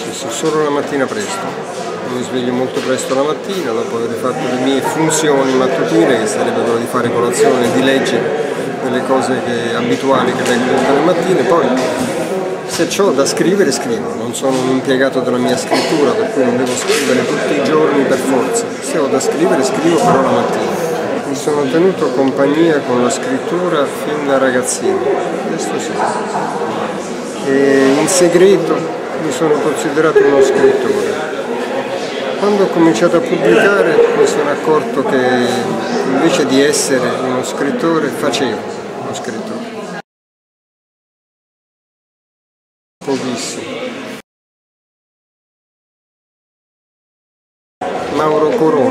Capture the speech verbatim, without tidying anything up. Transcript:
sì, sì, solo la mattina presto. Mi sveglio molto presto la mattina, dopo aver fatto le mie funzioni mattutine, che sarebbe quello di fare colazione, di leggere, delle cose che, abituali che leggo tutte le mattine. Poi, se ho da scrivere, scrivo. Non sono un impiegato della mia scrittura, per cui non devo scrivere tutti i giorni per forza. Se ho da scrivere, scrivo però la mattina. Mi sono tenuto compagnia con la scrittura fin da ragazzino, questo sì. E in segreto mi sono considerato uno scrittore. Quando ho cominciato a pubblicare mi sono accorto che invece di essere uno scrittore facevo uno scrittore. Pochissimo. Mauro Corona.